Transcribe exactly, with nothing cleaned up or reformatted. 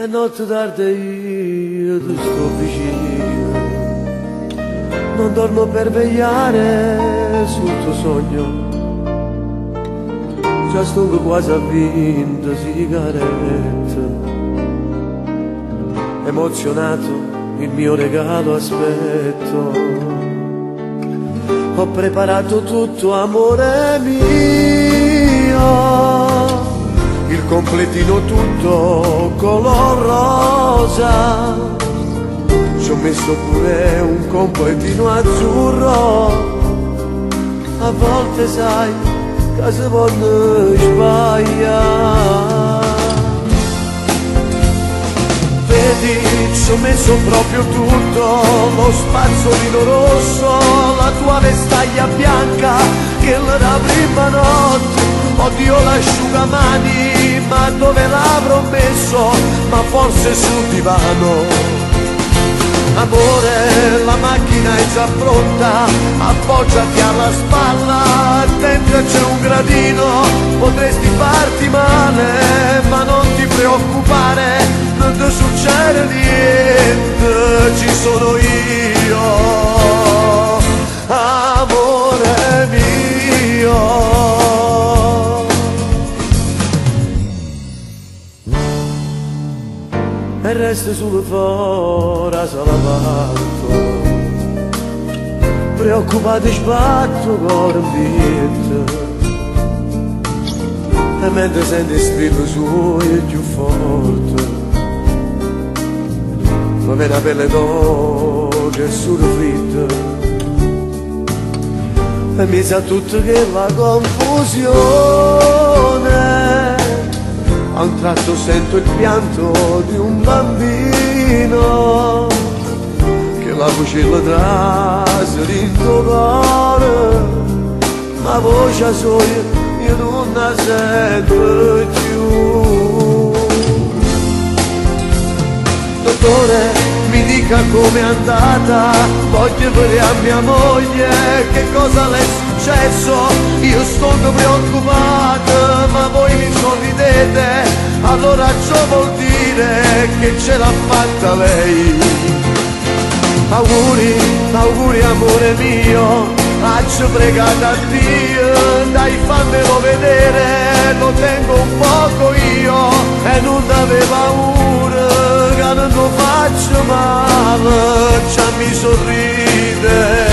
E notte tarda io ti sto vicino, non dormo per vegliare sul tuo sogno, già sto quasi a vinto sigarette. Emozionato il mio regalo aspetto, ho preparato tutto amore mio, il completino tutto color rosa, ci ho messo pure un completino azzurro. A volte sai che si può sbagliare, vedi ci ho messo proprio tutto, lo spazzolino rosso, la tua vestaglia bianca che la prima notte, oddio l'asciugamani, ma dove l'avrò messo? Ma forse sul divano. Amore, la macchina è già pronta, appoggiati alla spalla, dentro c'è un gradino, potresti farti male, ma non ti preoccupare, non ti succede niente, ci sono io, amore mio. E resta solo fuori a salavatto, preoccupato sbatto con un beat, e mentre senti il strillo suo è più forte, ma viene a pelle d'oca e solo fritta, e mi sa tutto che la confusione, a un tratto sento il pianto di un bambino che la cucilla trase dentro cuore, ma voce sola io non la sento più. Dottore, mi dica com'è andata, voglio vedere a mia moglie che cosa le è successo, io sto preoccupata ma voi mi sorridete, allora ciò vuol dire che ce l'ha fatta lei. Auguri, auguri amore mio, faccio pregata a Dio, dai fammelo vedere, lo tengo un poco io e non avevo paura che non lo faccio male, già mi sorride.